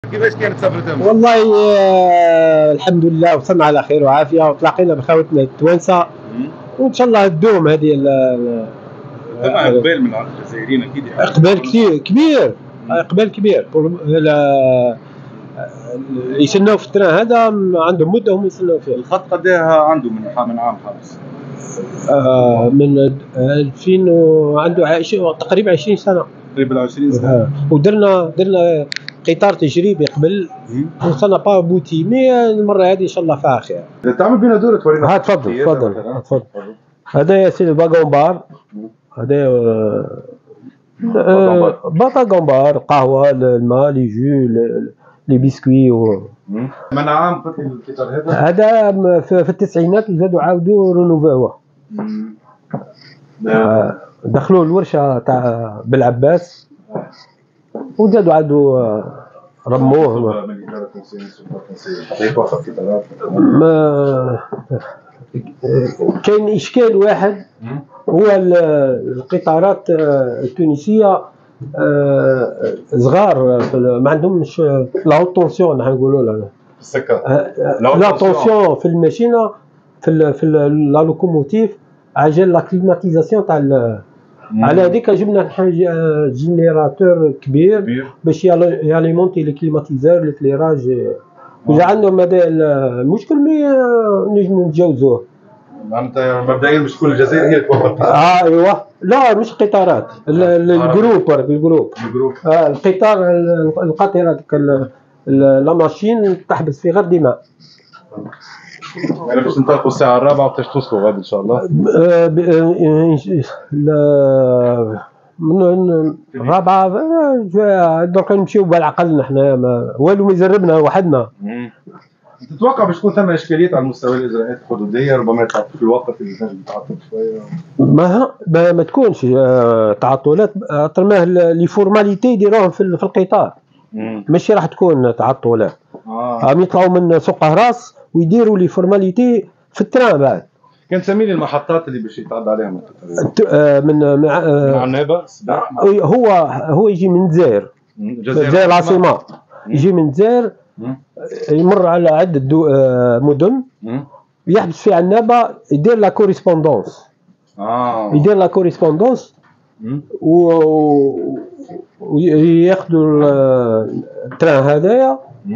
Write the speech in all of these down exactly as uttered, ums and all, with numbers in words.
كيفاش كانت سفرتهم؟ والله آه الحمد لله وصلنا على خير وعافيه وتلاقينا بخوتنا التوانسه وان شاء الله تدوم هذه. ثم اقبال من عند الجزائريين اكيد، اقبال كثير كبير، اقبال كبير. يستناو في التران هذا عندهم مده هم يستناو فيه. الخط قداها عنده من من عام حبس؟ آه من ألفين وعنده تقريبا عشرين سنه. تقريبا عشرين سنه. آه. ودرنا درنا قطار تجريبي قبل وصلنا با بوتي، مي المره هذه ان شاء الله فيها خير. تعمل بينا دوره تورينا. ها تفضل تفضل تفضل. هذا سي باغون بار، هذا باطا غومبار، قهوه، الماء، لي جو، لي بيسكوي و... من عام قلت القطار هذا؟ هذا في التسعينات زادوا عاودوا رونوفاوه. دخلوا الورشه تاع بالعباس وزادوا عادوا رموه. ما كاين اشكال واحد، هو القطارات التونسيه صغار ما عندهمش لا هوت طونسيون نقولوا لها السكه. لا طونسيون في الماشينه في في لا لوكوموتيف عجل لا كليماتيزاسيون تاع. على هذيك جبنا جينيراتور كبير باش ياليمونتي لي كليماتيزور ليكليراج. اذا عندهم هذا المشكل مي نجمو نتجاوزوه. معناتها مبدئيا مش كل الجزائر هي توفر. اه ايوه، لا مش قطارات، الجروب الجروب الجروب اه القطار القاطره ديك لا ماشين تحبس في غير دماء. يعني باش ننطلقوا الساعه الرابعه وباش توصلوا غادي ان شاء الله. من الرابعه درك نمشيو بالعقل نحنا، والو ما يجربنا وحدنا. تتوقع باش تكون ثم اشكاليات على مستوى الاجراءات الحدوديه، ربما يتعطل في الوقت اللي تنجم تعطل شويه؟ ما ما, ما تكونش تعطلات، طالما لي فورماليتي يديروهم في القطار ماشي راح تكون تعطلات. اه يطلعوا من سوق قهراس ويديروا لي فورماليتي في التران بعد. كان سميني المحطات اللي باش يتعدى عليها من من مع عنابه. هو هو يجي من الجزائر، الجزائر العاصمه، يجي من الجزائر يمر على عده مدن يحبس في عنابه، يدير لا كوريسبوندونس. اه يدير لا كوريسبوندونس و وياخذوا التران هذايا.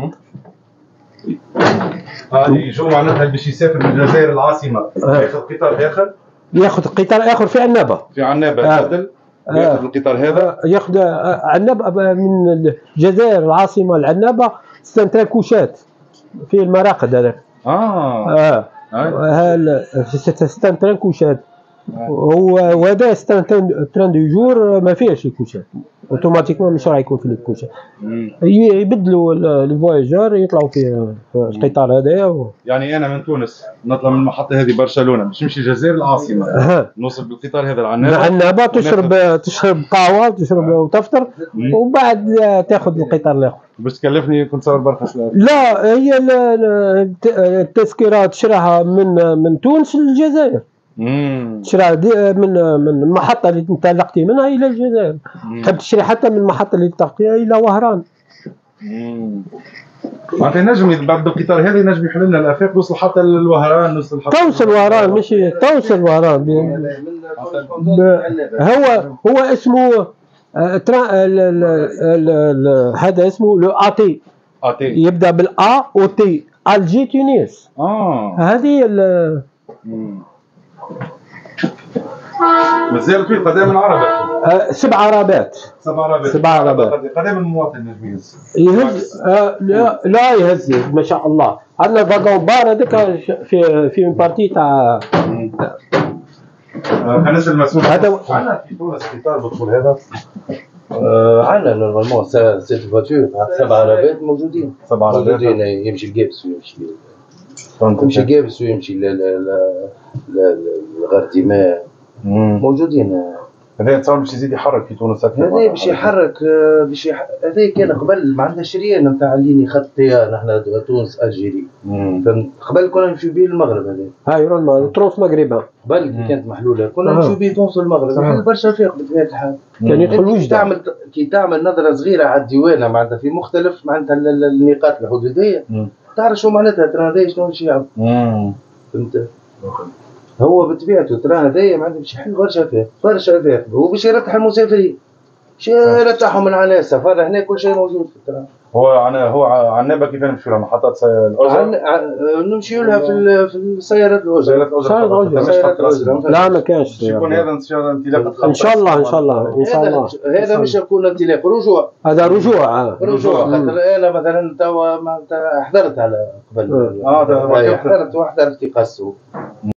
اه يجوا معناتها باش يسافر من الجزائر العاصمه ياخذ قطار اخر، ياخذ قطار اخر في عنابه. في عنابه يبدل آه. ياخذ القطار هذا، ياخذ عنابه من الجزائر العاصمه لعنابه ستة كوشات في المراقد هذاك. اه اه ها ستة كوشات. هو وهذا تران دو جور ما فيهش الكوشات، اوتوماتيكمون مش راح يكون في الكوشات. يبدلوا الفواياجور يطلعوا في القطار هذايا و... يعني انا من تونس نطلع من المحطه هذه برشلونه باش نمشي الجزائر العاصمه، أه. نوصل بالقطار هذا لعنابه. عنابه تشرب تشرب قهوه تشرب أه. وتفطر وبعد تاخذ القطار الاخر. باش تكلفني كنت تصور برخص؟ لا هي التذكره تشراها من من تونس للجزائر. امم تشري من من المحطه اللي انطلقتي منها الى الجزائر. تحب تشري حتى من المحطه اللي انطلقتيها الى وهران. امم معناتها نجم بعد القطار هذا ينجم يحل لنا الافاق، توصل حتى للوهران، نوصل حتى توصل وهران، ماشي توصل وهران. هو هو اسمه هذا اسمه لو اتي. اتي يبدا بالا او تي، الجي تونس. اه هذه ال مازال في قدام العربة. آه سبع عربات. سبع عربات. سبع عربات. قدام المواطن نجم يهز. يهز آه لا لا يهز ما شاء الله. عندنا فاغون بار هذاك في في بارتي تاع. الناس المسؤول. هذا عندنا في تونس قطار بالطول هذا. عندنا نورمالمون سيت فواتور سبع عربات موجودين. سبع عربات موجودين، يمشي الجابس ويمشي يمشي الجابس ويمشي لغرديماء موجودين. هذا تصور باش يزيد يحرك في تونس اكثر. هذا باش يحرك باش يح... هذا كان قبل ما عندنا شريان نتاع الليني خط طيران نحن تونس الجيري. قبل كنا نمشيو به المغرب هذا. هاي المغرب ترونس مغربا. قبل كي كانت محلوله كنا نمشيو به تونس المغرب يحل برشا فيق بطبيعه الحال. كان يدخل وجده. تعمل كي تعمل نظره صغيره على الديوانه معناتها في مختلف معناتها النقاط الحدوديه تعرف شو معناتها ترى هذا شنو باش يعمل. فهمت؟ هو بطبيعته ترى هذايا معناتها باش يحل برشا فيق برشا فيق هو باش يرتاح المسافرين. باش يرتاحوا من على السفر هنا كل شيء موجود في التران. هو عن هو عنابه كيف نمشيو لها محطات الأجرة؟ نمشيو لها في في السيارات الأجرة. سيارات الأجرة. لا ما كانش. يكون هذا انطلاق. إن شاء الله إن شاء الله إن شاء الله. هذا مش يكون انطلاق رجوع. هذا رجوع. رجوع خاطر أنا مثلا توا حضرت على قبل. اه حضرت وحضرت في قصو.